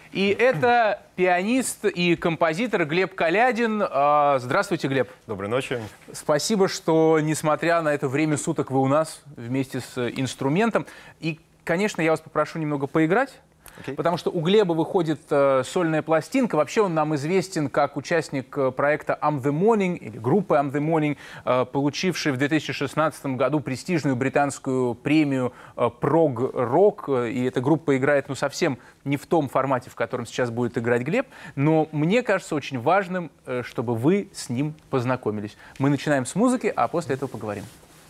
И это пианист и композитор Глеб Калядин. Здравствуйте, Глеб. Доброй ночи. Спасибо, что, несмотря на это время суток, вы у нас вместе с инструментом. И, конечно, я вас попрошу немного поиграть. Потому что у Глеба выходит сольная пластинка. Вообще он нам известен как участник проекта I'm the Morning, или группы I'm the Morning, получивший в 2016 году престижную британскую премию «Прог-рок». И эта группа играет совсем не в том формате, в котором сейчас будет играть Глеб. Но мне кажется очень важным, чтобы вы с ним познакомились. Мы начинаем с музыки, а после этого поговорим.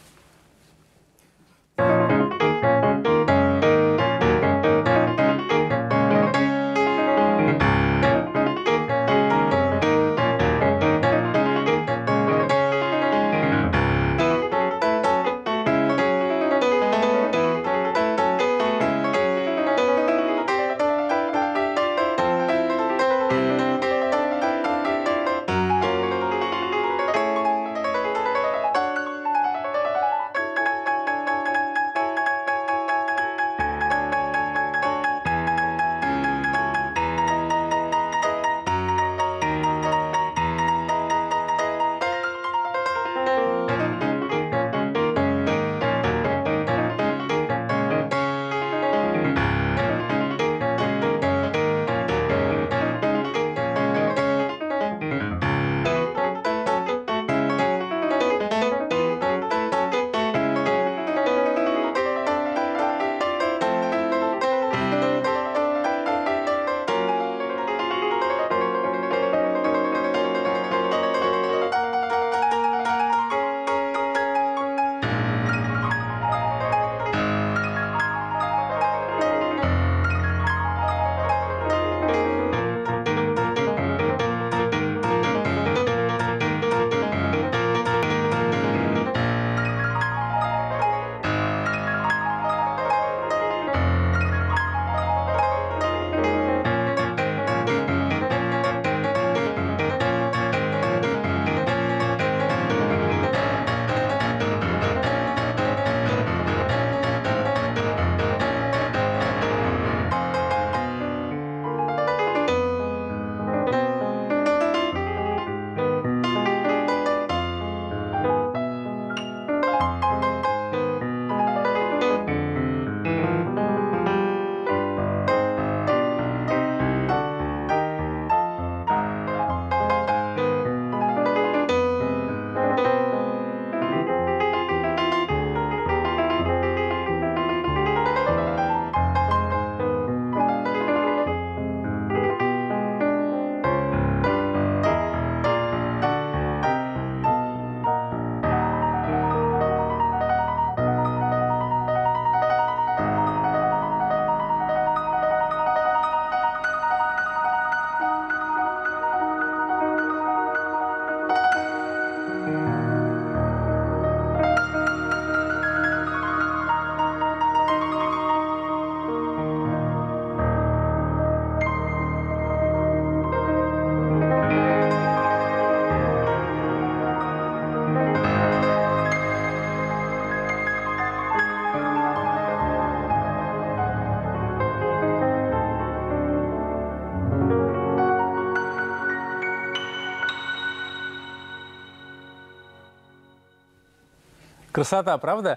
Красота, правда?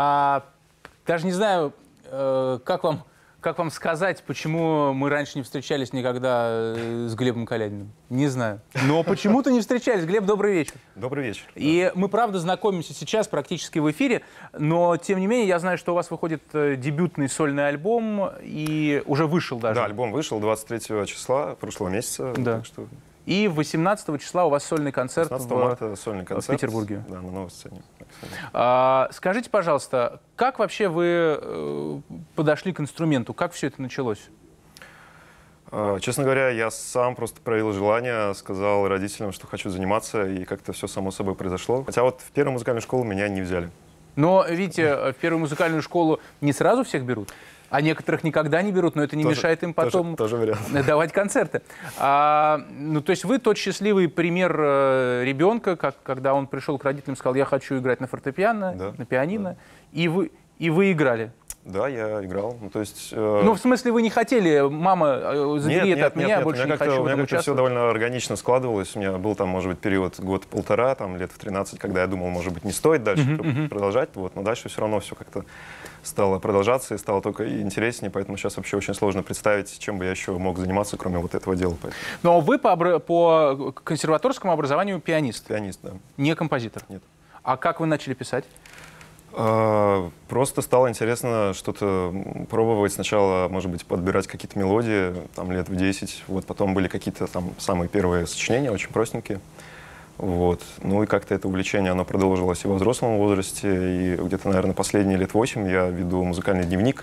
Даже не знаю, как вам сказать, почему мы раньше не встречались никогда с Глебом Калядиным. Не знаю. Но почему-то не встречались. Глеб, добрый вечер. Добрый вечер. И мы, правда, знакомимся сейчас практически в эфире, но, тем не менее, я знаю, что у вас выходит дебютный сольный альбом, и уже вышел даже. Да, альбом вышел 23 числа прошлого месяца. Да. Так что... И 18 числа у вас сольный концерт, 18 марта сольный концерт в Петербурге. Да, на новой сцене. Скажите, пожалуйста, как вообще вы подошли к инструменту? Как все это началось? Честно говоря, я сам просто проявил желание, сказал родителям, что хочу заниматься, и как-то все само собой произошло. Хотя вот в первую музыкальную школу меня не взяли. Но, видите, в первую музыкальную школу не сразу всех берут. А некоторых никогда не берут, но это не мешает им потом давать концерты. Ну, то есть вы тот счастливый пример ребенка, когда он пришел к родителям и сказал: я хочу играть на фортепиано, на пианино, и вы играли. Да, я играл. Ну, то есть, Ну, в смысле, вы не хотели, мама, забери это от меня, я больше не хочу в этом У меня как-то все участвовать? довольно органично складывалось. У меня был там, может быть, период год-полтора, там, лет в 13, когда я думал, может быть, не стоит дальше продолжать. Вот, но дальше все равно все как-то стало продолжаться и стало только интереснее. Поэтому сейчас вообще очень сложно представить, чем бы я еще мог заниматься, кроме вот этого дела. Поэтому. Но вы по консерваторскому образованию пианист? Пианист, да. Не композитор? Нет. А как вы начали писать? Просто стало интересно что-то пробовать. Сначала, может быть, подбирать какие-то мелодии, там, лет в 10. Вот, потом были какие-то там самые первые сочинения, очень простенькие. Вот. Ну и как-то это увлечение, оно продолжилось и во взрослом возрасте. И где-то, наверное, последние лет 8 я веду музыкальный дневник.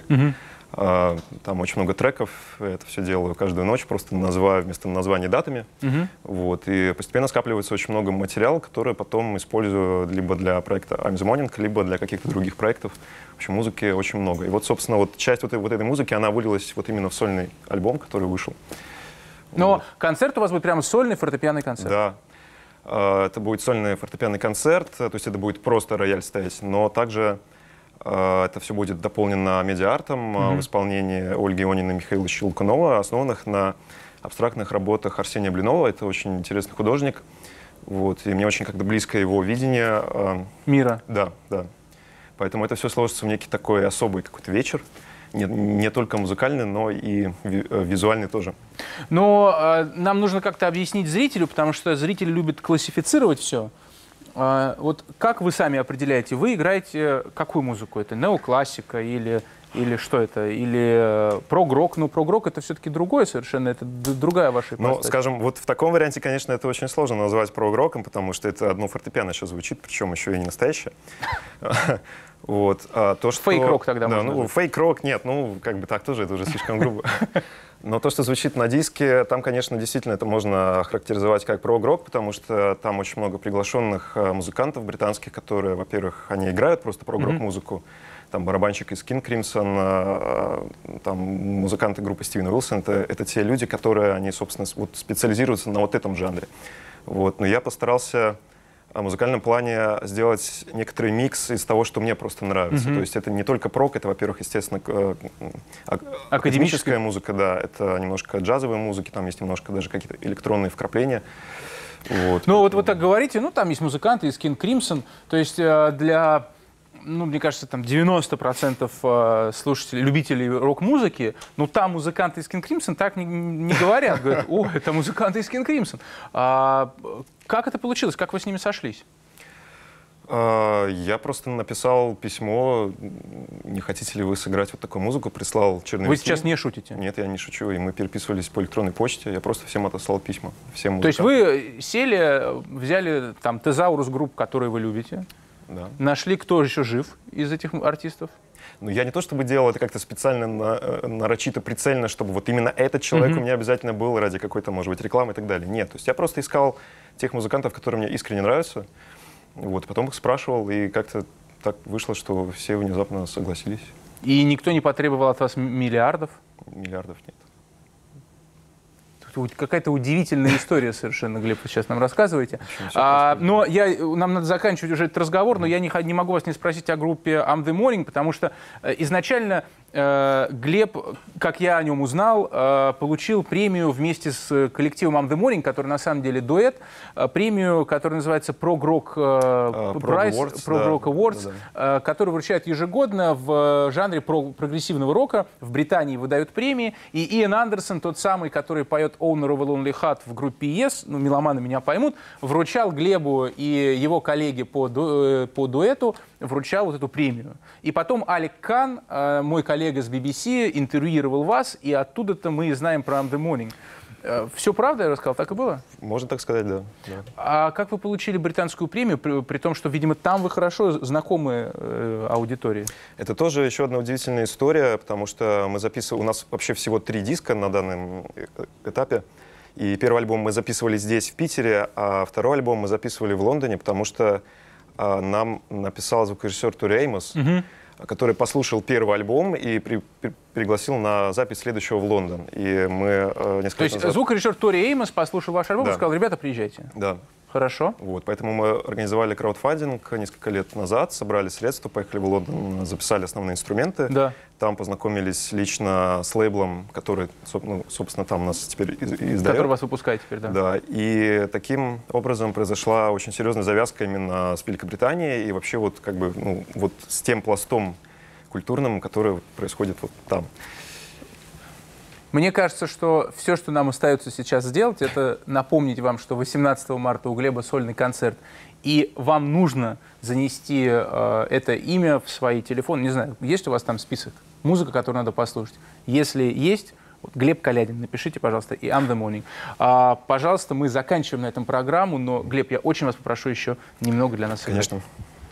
Там очень много треков. Я это все делаю каждую ночь, просто называю вместо названий датами. Вот. И постепенно скапливается очень много материала, который потом использую либо для проекта I'm the Morning, либо для каких-то других проектов. В общем, музыки очень много. И вот, собственно, вот часть вот этой музыки, она вылилась вот именно в сольный альбом, который вышел. Но концерт у вас будет прямо сольный фортепианный концерт? Да. Это будет сольный фортепианный концерт, то есть это будет просто рояль стоять, но также это все будет дополнено медиа-артом в исполнении Ольги Иониной и Михаила Щелкунова, основанных на абстрактных работах Арсения Блинова. Это очень интересный художник. Вот, и мне очень как-то близко его видение. Мира. Да, да. Поэтому это все сложится в некий такой особый какой-то вечер. Не только музыкальный, но и визуальный тоже. Но нам нужно как-то объяснить зрителю, потому что зритель любит классифицировать все. Вот как вы сами определяете, вы играете какую музыку? Это неоклассика или что это? Или прог-рок? Ну, прог-рок — это все-таки другое совершенно, это другая ваша ипостась. Ну, скажем, вот в таком варианте, конечно, это очень сложно назвать прог-роком, потому что это одно фортепиано сейчас звучит, причем еще и не настоящее. Вот. Фейк-рок тогда можно назвать. Фейк-рок нет, ну, как бы так тоже, это уже слишком грубо. Но то, что звучит на диске, там, конечно, действительно это можно охарактеризовать как прог-рок, потому что там очень много приглашенных музыкантов британских, которые, во-первых, они играют просто прог-рок-музыку. Там барабанщик из King Crimson, там музыканты группы Стивена Уилсона. Это те люди, которые, они, собственно, вот специализируются на вот этом жанре. Вот. Но я постарался в музыкальном плане сделать некоторый микс из того, что мне просто нравится. То есть это не только прог, это, во-первых, естественно, академическая музыка, да, это немножко джазовой музыки, там есть немножко даже какие-то электронные вкрапления. Вот. Ну вот вы так говорите, ну там есть музыканты из King Crimson, то есть для... Ну, мне кажется, там 90% слушателей, любителей рок-музыки, ну, там музыканты из King Crimson так не говорят. Говорят, о, это музыканты из King Crimson. Как это получилось? Как вы с ними сошлись? Я просто написал письмо, не хотите ли вы сыграть вот такую музыку, прислал черновики. Вы сейчас не шутите? Нет, я не шучу, и мы переписывались по электронной почте, я просто всем отослал письма. Всем То есть вы сели, взяли там тезаурус групп, которые вы любите, да. Нашли, кто еще жив из этих артистов? Ну, я не то чтобы делал это как-то специально, нарочито, прицельно, чтобы вот именно этот человек у меня обязательно был ради какой-то, может быть, рекламы и так далее. Нет, то есть я просто искал тех музыкантов, которые мне искренне нравятся, вот, потом их спрашивал, и как-то так вышло, что все внезапно согласились. И никто не потребовал от вас миллиардов? Миллиардов нет. Какая-то удивительная история совершенно, Глеб, вы сейчас нам рассказываете. Но нам надо заканчивать уже этот разговор, но я не могу вас не спросить о группе I'm the Morning, потому что изначально Глеб, как я о нем узнал, получил премию вместе с коллективом I'm the Morning, который на самом деле дуэт, премию, которая называется Prog Rock Awards, которую вручают ежегодно в жанре прогрессивного рока. В Британии выдают премии, и Иэн Андерсон, тот самый, который поет Owner of a Lonely Heart в группе Yes, ну, меломаны меня поймут, вручал Глебу и его коллеге по дуэту, вручал вот эту премию. И потом Алек Кан, мой коллега с BBC, интервьюировал вас, и оттуда-то мы и знаем про I'm the Morning. Все правда, я рассказал? Так и было? Можно так сказать, да. А как вы получили британскую премию, при том, что, видимо, там вы хорошо знакомы аудитории? Это тоже еще одна удивительная история, потому что мы записывали... У нас вообще всего 3 диска на данном этапе. И первый альбом мы записывали здесь, в Питере, а второй альбом мы записывали в Лондоне, потому что нам написал звукорежиссер Тури Эймос, который послушал первый альбом и пригласил на запись следующего в Лондон. И мы несколько То есть назад... звукорежиссер Тори Эймос послушал ваш альбом и Да. сказал: ребята, приезжайте. Да. Хорошо. Вот, поэтому мы организовали краудфандинг несколько лет назад, собрали средства, поехали в Лондон, записали основные инструменты. Да. Там познакомились лично с лейблом, который, собственно, там нас теперь издает. Который вас выпускает теперь, да. Да, и таким образом произошла очень серьезная завязка именно с Великобританией и вообще вот как бы, ну, вот с тем пластом культурным, который происходит вот там. Мне кажется, что все, что нам остается сейчас сделать, это напомнить вам, что 18 марта у Глеба сольный концерт, и вам нужно занести это имя в свои телефоны. Не знаю, есть у вас там список? Музыка, которую надо послушать. Если есть, Глеб Калядин, напишите, пожалуйста, и I'm the Morning. Пожалуйста, мы заканчиваем на этом программу, но, Глеб, я очень вас попрошу еще немного для нас сыграть. Конечно.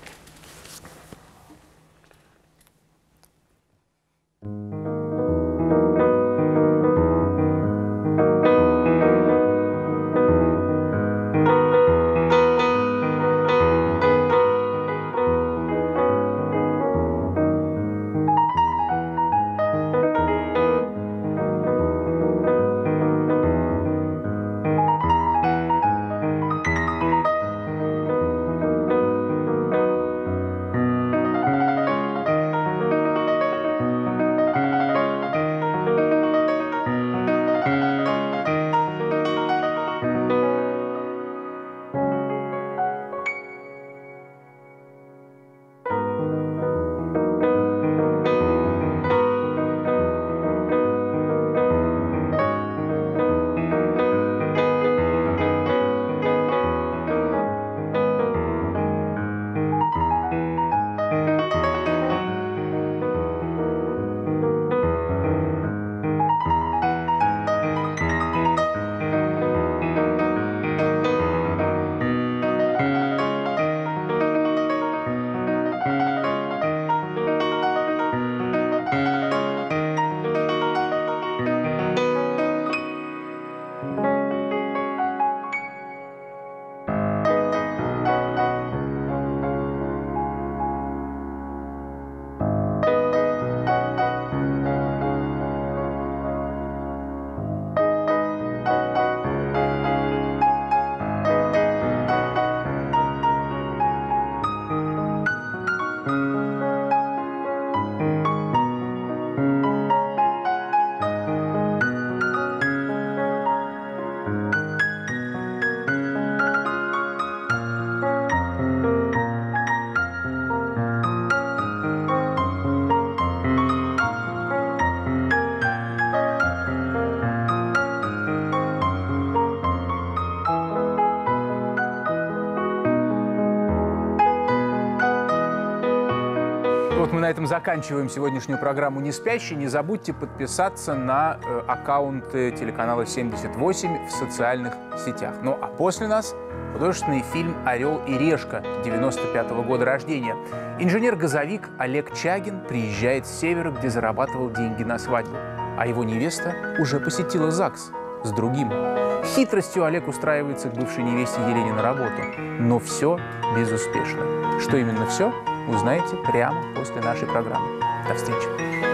Вот мы на этом заканчиваем сегодняшнюю программу «Не спящий». Не забудьте подписаться на аккаунты телеканала 78 в социальных сетях. Ну а после нас художественный фильм «Орел и решка» 95-го года рождения. Инженер-газовик Олег Чагин приезжает с севера, где зарабатывал деньги на свадьбу. А его невеста уже посетила ЗАГС с другим. Хитростью Олег устраивается к бывшей невесте Елене на работу. Но все безуспешно. Что именно все, узнаете прямо после нашей программы. До встречи.